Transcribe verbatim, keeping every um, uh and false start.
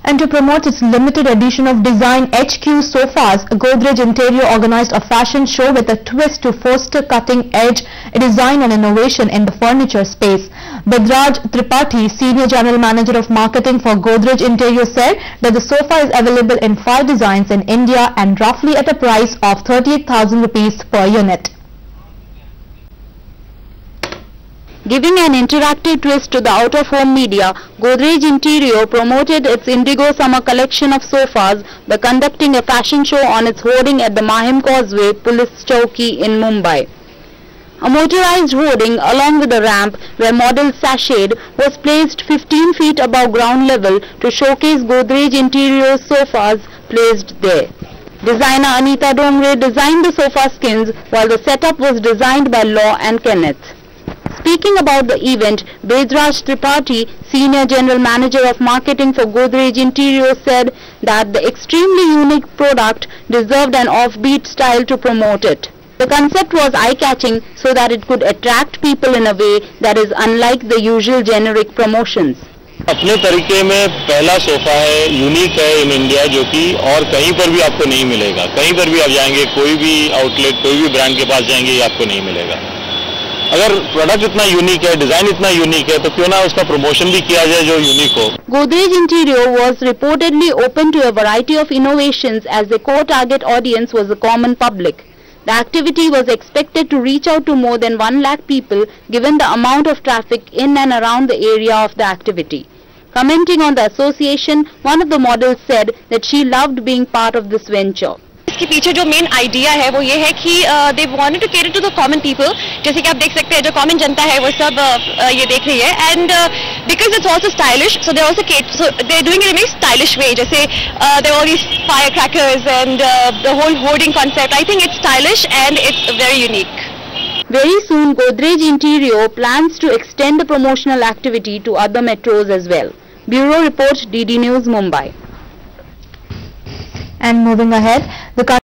And to promote its limited edition of Design H Q sofas, Godrej Interior organized a fashion show with a twist to foster cutting-edge design and innovation in the furniture space. Bedraj Tripathi, Senior General Manager of Marketing for Godrej Interior, said that the sofa is available in five designs in India and roughly at a price of thirty-eight thousand rupees per unit. Giving an interactive twist to the out-of-home media, Godrej Interior promoted its Indigo Summer collection of sofas by conducting a fashion show on its hoarding at the Mahim Causeway, Police Chowki in Mumbai. A motorized hoarding along with a ramp where model Sashade was placed fifteen feet above ground level to showcase Godrej Interior sofas placed there. Designer Anita Dongre designed the sofa skins while the setup was designed by Law and Kenneth. Speaking about the event, Bedraj Tripathi, Senior General Manager of Marketing for Godrej Interior, said that the extremely unique product deserved an offbeat style to promote it. The concept was eye-catching so that it could attract people in a way that is unlike the usual generic promotions. अपने तरीके में पहला sofa है, unique है in India, जो कि और कहीं पर भी आपको नहीं मिलेगा. कहीं पर भी आप जाएंगे, कोई भी आउटलेट, कोई भी ब्रांड के पास जाएंगे, ये आपको नहीं मिलेगा. अगर प्रोडक्ट इतना यूनिक है, डिजाइन इतना यूनिक है, तो क्यों ना उसका प्रमोशन भी किया जाए जो यूनिक हो. Godrej Interior was reportedly open to a variety of innovations as the core target audience was the common public. The activity was expected to reach out to more than one lakh people given the amount of traffic in and around the area of the activity. Commenting on the association, one of the models said that she loved being part of this venture. इसके पीछे जो main idea है वो ये है कि they wanted to cater to the common people. जैसे कि आप देख सकते हैं जो कॉमन जनता है वो सब uh, ये देख रही है. And because it's also stylish, so they also so they are doing it in a stylish way. जैसे there all these fire crackers and the whole hoarding concept. I think it's stylish and it's very unique. Very soon, Godrej Interior plans to extend the promotional activity to other metros as well. Bureau Report, D D News, Mumbai. And moving ahead, the